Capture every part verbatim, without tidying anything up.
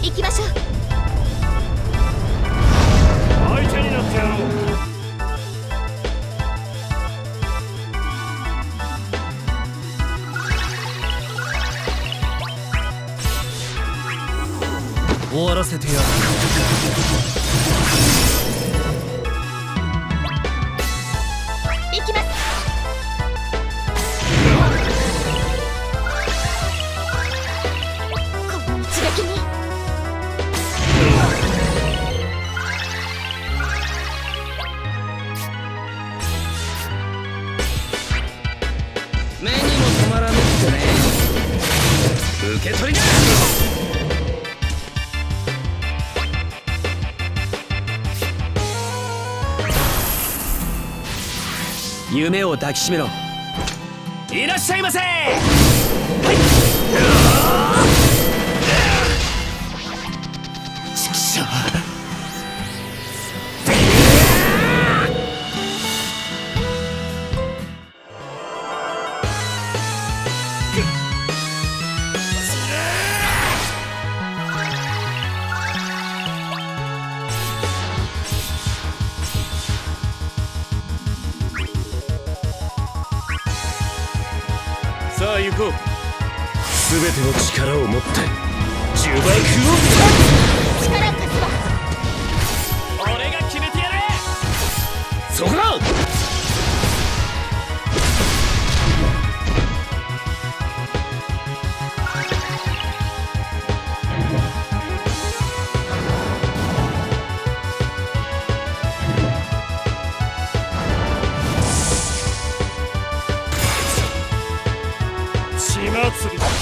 行きましょう。 相手になってやろう。終わらせてやる。 行きます。この一撃に目にも止まらぬってね。受け取りだ。夢を抱きしめろ。いらっしゃいませ。はい。ちくしょう。さあ行こう。すべての力を持って呪縛を力貸すわ。 俺が決めてやる。そこだ。血祭りだ。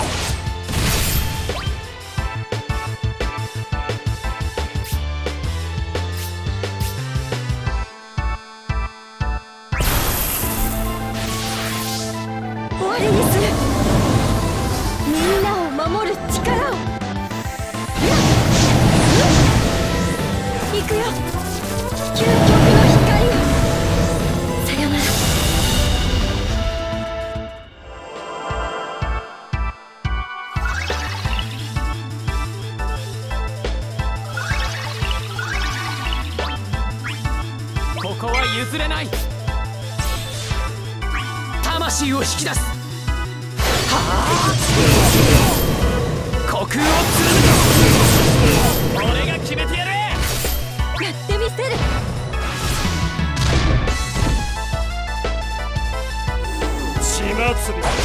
終わりにする。みんなを守る力を。行くよ。究極の光を。さよなら。 ここは譲れない。魂を引き出す。はあ、虚空を貫く。俺が決めてやる。 やってみせる。 血祭りだ。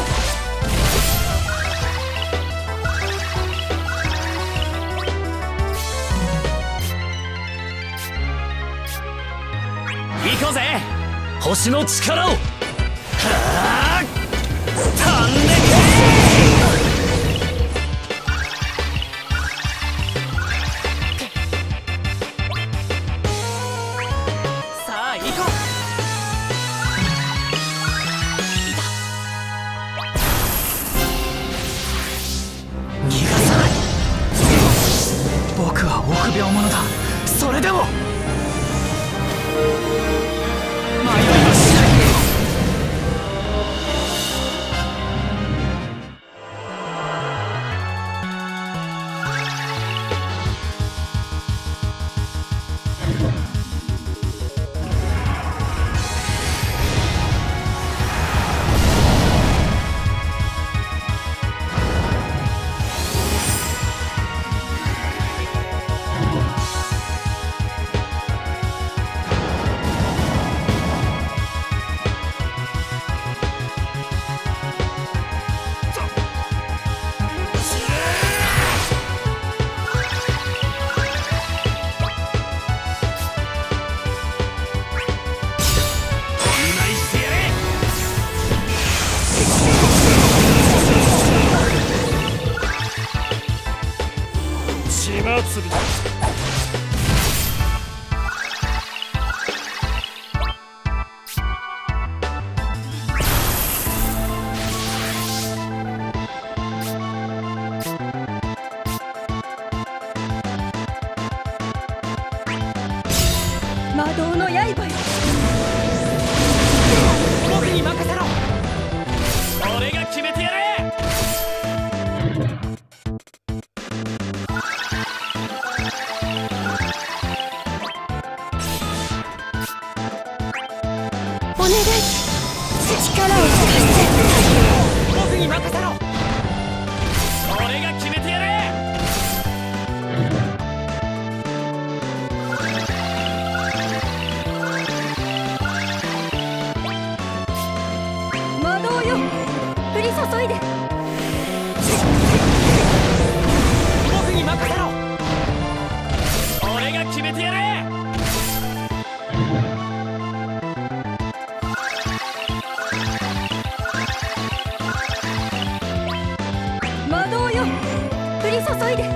行こうぜ、星の力を。はあ、飛んでけ。さあ行こう。逃がさない。僕は臆病者だ。それでも迷いはしない。祭りだ。 魔導の刃よ。 僕に任せろ。俺が決めてやる。 力を貸して。 僕に任せろ。俺が決めてやれ。 魔導よ、降り注いで。 僕に任せろ。俺が決めてやれ。 魔導よ、降り注いで。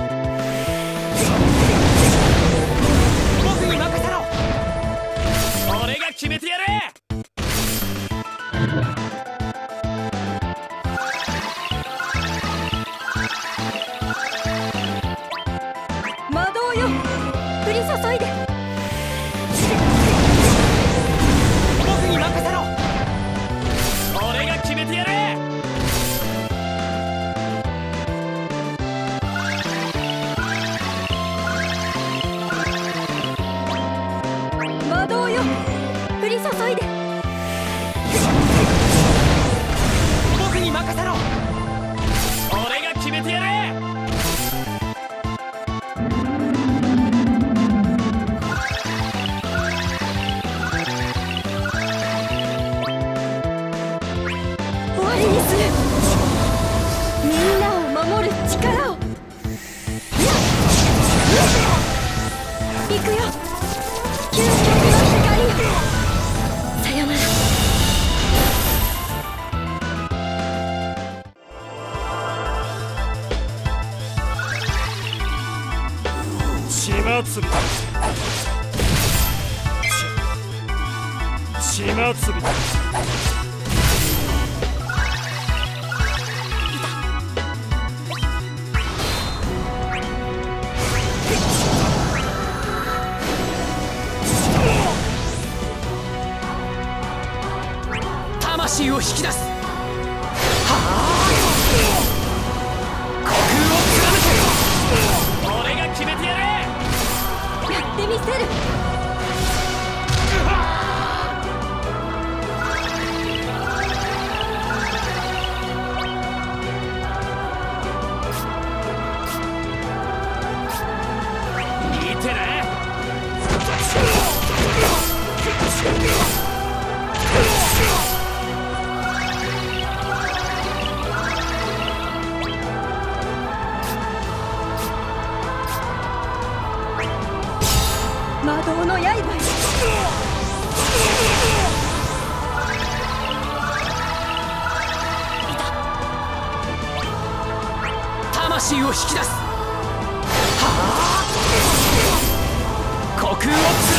僕に任せろ。俺が決めてやれ。 魔導よ、降り注いで。 僕に任せろ。俺が決めてやれ。 魔導よ、降り注いで。 僕に任せろ。俺が決めてやれ。 終わりにする。みんなを守る力を。行くよ、究極の光。さよなら。 血祭り血祭り魂を引き出す。はあ、虚空を貫け。俺が決めてやれ。 やってみせる。 見てね。 魔導の刃よ。 魂を引き出す。はあ、虚空を貫